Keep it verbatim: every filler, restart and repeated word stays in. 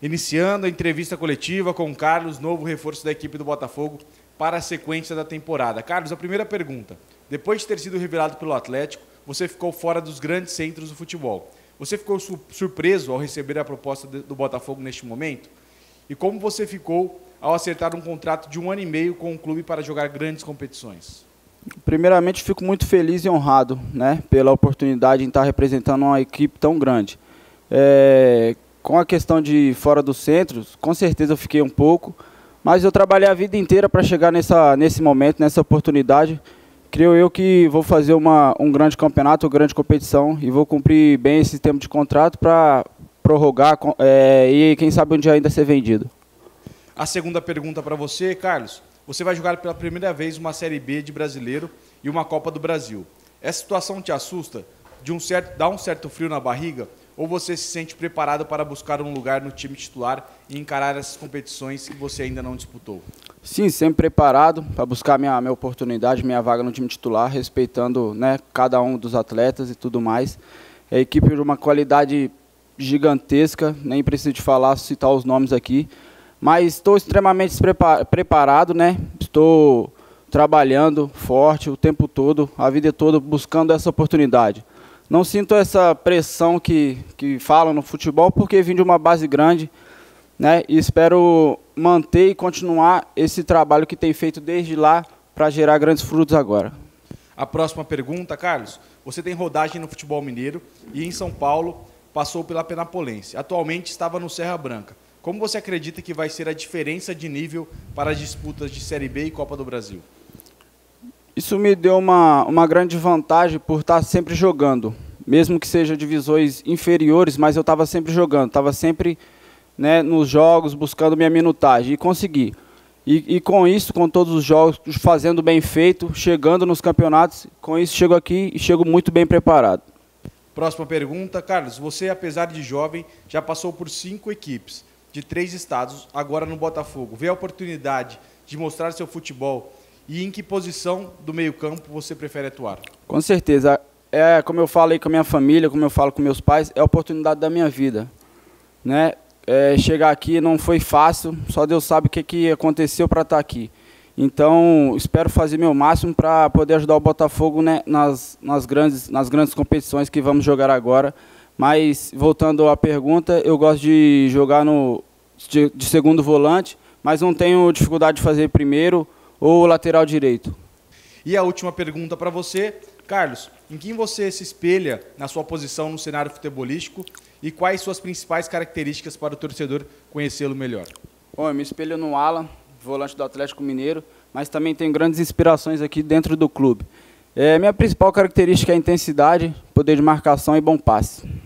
Iniciando a entrevista coletiva com o Carlos, novo reforço da equipe do Botafogo para a sequência da temporada. Carlos, a primeira pergunta. Depois de ter sido revelado pelo Atlético, você ficou fora dos grandes centros do futebol. Você ficou su- surpreso ao receber a proposta de, do Botafogo neste momento? E como você ficou ao acertar um contrato de um ano e meio com o clube para jogar grandes competições? Primeiramente, fico muito feliz e honrado, né, pela oportunidade de estar representando uma equipe tão grande. É, com a questão de fora dos centros, com certeza eu fiquei um pouco, mas eu trabalhei a vida inteira para chegar nessa, nesse momento, nessa oportunidade. Creio eu que vou fazer uma, um grande campeonato, uma grande competição e vou cumprir bem esse tempo de contrato para prorrogar é, e quem sabe um dia ainda ser vendido. A segunda pergunta para você, Carlos. Você vai jogar pela primeira vez uma Série B de Brasileiro e uma Copa do Brasil. Essa situação te assusta? De um certo, dá um certo frio na barriga? Ou você se sente preparado para buscar um lugar no time titular e encarar essas competições que você ainda não disputou? Sim, sempre preparado para buscar minha, minha oportunidade, minha vaga no time titular, respeitando, né, cada um dos atletas e tudo mais. É a equipe de uma qualidade gigantesca, nem preciso de falar, citar os nomes aqui, mas estou extremamente preparado, né? Estou trabalhando forte o tempo todo, a vida toda, buscando essa oportunidade. Não sinto essa pressão que, que falam no futebol, porque vim de uma base grande, né? E espero manter e continuar esse trabalho que tem feito desde lá para gerar grandes frutos agora. A próxima pergunta, Carlos. Você tem rodagem no futebol mineiro e em São Paulo passou pela Penapolense. Atualmente estava no Serra Branca. Como você acredita que vai ser a diferença de nível para as disputas de Série B e Copa do Brasil? Isso me deu uma, uma grande vantagem por estar sempre jogando. Mesmo que seja divisões inferiores, mas eu estava sempre jogando, estava sempre, né, nos jogos, buscando minha minutagem e consegui. E, e com isso, com todos os jogos, fazendo bem feito, chegando nos campeonatos, com isso chego aqui e chego muito bem preparado. Próxima pergunta, Carlos. Você, apesar de jovem, já passou por cinco equipes de três estados, agora no Botafogo. Vê a oportunidade de mostrar seu futebol e em que posição do meio-campo você prefere atuar? Com certeza. É, como eu falei com a minha família, como eu falo com meus pais, é a oportunidade da minha vida, né? É, chegar aqui não foi fácil, só Deus sabe o que, que aconteceu para estar aqui. Então, espero fazer meu máximo para poder ajudar o Botafogo, né, nas, nas, grandes, nas grandes competições que vamos jogar agora. Mas, voltando à pergunta, eu gosto de jogar no, de, de segundo volante, mas não tenho dificuldade de fazer primeiro ou lateral direito. E a última pergunta para você, Carlos. Em quem você se espelha na sua posição no cenário futebolístico e quais suas principais características para o torcedor conhecê-lo melhor? Bom, eu me espelho no Alan, volante do Atlético Mineiro, mas também tenho grandes inspirações aqui dentro do clube. É, minha principal característica é a intensidade, poder de marcação e bom passe.